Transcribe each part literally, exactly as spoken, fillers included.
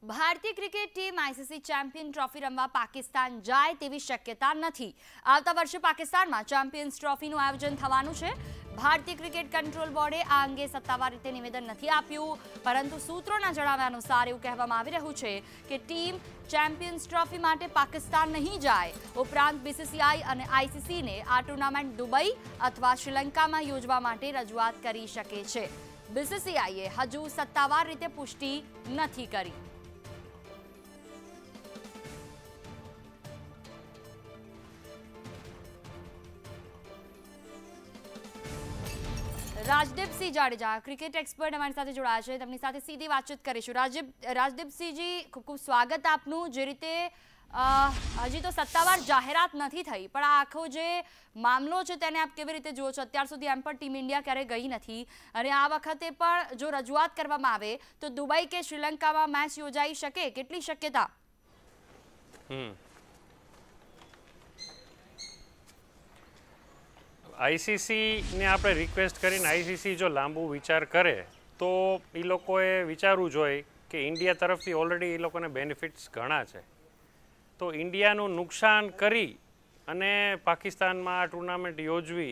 ભારતીય cricket team ICC champion trophy રમવા પાકિસ્તાન જાય તેવી શક્યતા નથી। આવતા વર્ષે પાકિસ્તાનમાં ચેમ્પિયન્સ ટ્રોફીનું આયોજન થવાનું છે। ભારતીય ક્રિકેટ કંટ્રોલ બોર્ડે આ અંગે સત્તાવાર રીતે નિવેદન નથી આપ્યું, પરંતુ સૂત્રોના જણાવ્યા અનુસાર એવું કહેવામાં આવી રહ્યું છે કે ટીમ ચેમ્પિયન્સ ટ્રોફી માટે પાકિસ્તાન નહીં જાય। ઉપરાંત બીસીસીઆઈ અને આઈસીસીને આ ટુર્નામેન્ટ દુબઈ અથવા શ્રીલંકામાં યોજવા માટે રજૂઆત કરી શકે છે। બીસીસીઆઈએ હજુ સત્તાવાર રીતે પુષ્ટિ નથી કરી। રાજદીપસિંહ જાડેજા ક્રિકેટ એક્સપર્ટ અમારી સાથે જોડાયા છે, તેમની સાથે સીધી વાતચીત કરીશું। રાજદીપ રાજદીપસિંહજી, ખૂબ ખૂબ સ્વાગત આપનું। જે રીતે હજી તો સત્તાવાર જાહેરાત નથી થઈ, પણ આ આખો જે મામલો છે તેને આપ કેવી રીતે જુઓ છો? અત્યાર સુધી એમ પણ ટીમ ઇન્ડિયા ક્યારેય ગઈ નથી, અને આ વખતે પણ જો રજૂઆત કરવામાં આવે તો દુબઈ કે શ્રીલંકામાં મેચ યોજાઈ શકે, કેટલી શક્યતા? હમ આઈસીસીને આપણે રિક્વેસ્ટ કરીને આઈસીસી જો લાંબુ વિચાર કરે તો એ લોકોએ વિચારવું જોઈએ કે ઇન્ડિયા તરફથી ઓલરેડી એ લોકોને બેનિફિટ્સ ઘણા છે, તો ઇન્ડિયાનું નુકસાન કરી અને પાકિસ્તાનમાં આ ટુર્નામેન્ટ યોજવી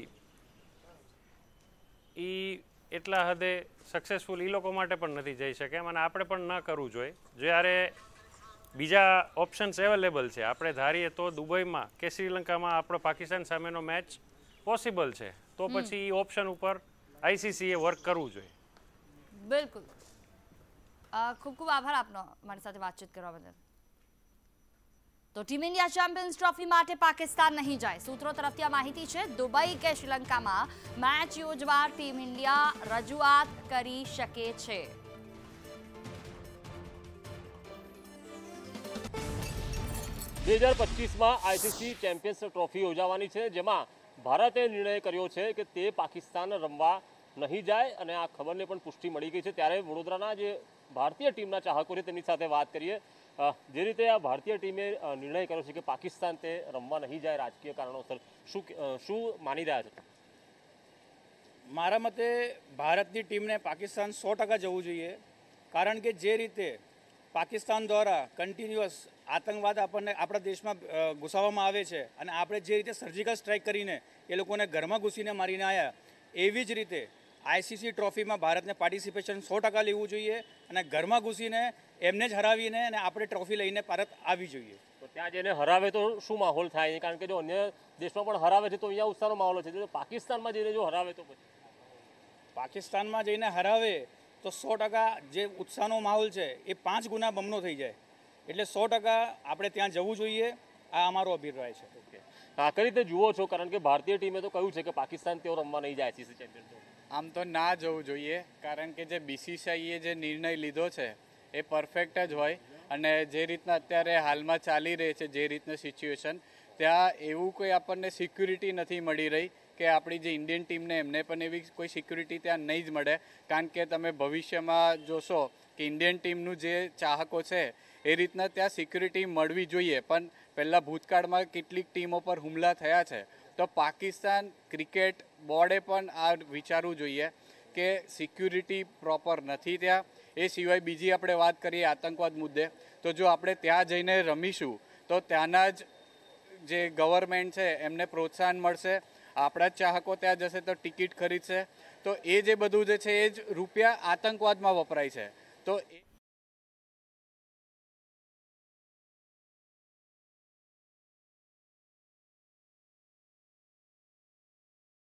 એ એટલા હદે સક્સેસફુલ એ લોકો માટે પણ નથી જઈ શકે એમ, અને આપણે પણ ન કરવું જોઈએ। જ્યારે બીજા ઓપ્શન્સ અવેલેબલ છે, આપણે ધારીએ તો દુબઈમાં કે શ્રીલંકામાં આપણો પાકિસ્તાન સામેનો મેચ પોસિબલ છે, તો પછી ઓપ્શન ઉપર આઈસીસીએ વર્ક કરવું જોઈએ। બિલકુલ, ખૂબ ખૂબ આભાર આપનો મારી સાથે વાતચીત કરવા બદલ। તો ટીમ ઇન્ડિયા ચેમ્પિયન્સ ટ્રોફી માટે પાકિસ્તાન નહીં જાય, સૂત્રો તરફથી આ માહિતી છે। દુબઈ કે શ્રીલંકામાં મેચ યોજવા ટીમ ઇન્ડિયા રજૂઆત કરી શકે છે। બે હજાર પચીસમાં આઈસીસી ચેમ્પિયન્સ ટ્રોફી યોજાવાની છે, જેમાં ભારતે નિર્ણય કર્યો છે કે તે પાકિસ્તાન રમવા નહીં જાય, અને આ ખબરને પણ પુષ્ટિ મળી ગઈ છે। ત્યારે વડોદરાના જે ભારતીય ટીમના ચાહકો છે તેની સાથે વાત કરીએ। જે રીતે આ ભારતીય ટીમે નિર્ણય કર્યો છે કે પાકિસ્તાન તે રમવા નહીં જાય રાજકીય કારણોસર, શું શું માની રહ્યા છે? મારા મતે ભારતની ટીમને પાકિસ્તાન સો ટકા જવું જોઈએ, કારણ કે જે રીતે પાકિસ્તાન દ્વારા કન્ટિન્યુઅસ આતંકવાદ આપણને આપણા દેશમાં ઘૂસાવવામાં આવે છે, અને આપણે જે રીતે સર્જિકલ સ્ટ્રાઇક કરીને એ લોકોને ઘરમાં ઘૂસીને મારીને આવ્યા, એવી જ રીતે આઈસીસી ટ્રોફીમાં ભારતને પાર્ટિસિપેશન સો ટકા લેવું જોઈએ, અને ઘરમાં ઘૂસીને એમને જ હરાવીને અને આપણે ટ્રોફી લઈને ભારત આવી જોઈએ। તો ત્યાં જઈને હરાવે તો શું માહોલ થાય? કારણ કે જો અન્ય દેશમાં પણ હરાવે છે તો અહીંયા ઉત્સાહનો માહોલ છે, જો પાકિસ્તાનમાં જઈને જો હરાવે તો પછી પાકિસ્તાનમાં જઈને હરાવે તો સો ટકા જે ઉત્સાહનો માહોલ છે એ પાંચ ગુના બમણો થઈ જાય, એટલે સો ટકા આપણે ત્યાં જવું જોઈએ, આ અમારો અભિપ્રાય છે। આ કઈ રીતે જુઓ છો? કારણ કે ભારતીય ટીમે તો કહ્યું છે કે પાકિસ્તાન તેઓ રમવા નહીં જાય આઈસીસી ચેમ્પિયન। આમ તો ના જવું જોઈએ, કારણ કે જે બીસીસીઆઈએ જે નિર્ણય લીધો છે એ પરફેક્ટ જ હોય, અને જે રીતના અત્યારે હાલમાં ચાલી રહી છે જે રીતનું સિચ્યુએશન, ત્યાં એવું કોઈ આપણને સિક્યુરિટી નથી મળી રહી કે આપણી જે ઇન્ડિયન ટીમને એમને પણ એવી કોઈ સિક્યુરિટી ત્યાં નહીં જ મળે। કારણ કે તમે ભવિષ્યમાં જોશો કે ઇન્ડિયન ટીમનું જે ચાહકો છે એ રીતના ત્યાં સિક્યુરિટી મળવી જોઈએ, પણ પહેલાં ભૂતકાળમાં કેટલીક ટીમો પર હુમલા થયા છે, તો પાકિસ્તાન ક્રિકેટ બોર્ડે પણ આ વિચારવું જોઈએ કે સિક્યુરિટી પ્રોપર નથી ત્યાં। એ સિવાય બીજી આપણે વાત કરીએ આતંકવાદ મુદ્દે, તો જો આપણે ત્યાં જઈને રમીશું તો ત્યાંના જ જે ગવર્મેન્ટ છે એમને પ્રોત્સાહન મળશે, આપણા જ ચાહકો ત્યાં જશે તો ટિકિટ ખરીદશે, તો એ જે બધું જે છે એ જ રૂપિયા આતંકવાદમાં વપરાય છે, તો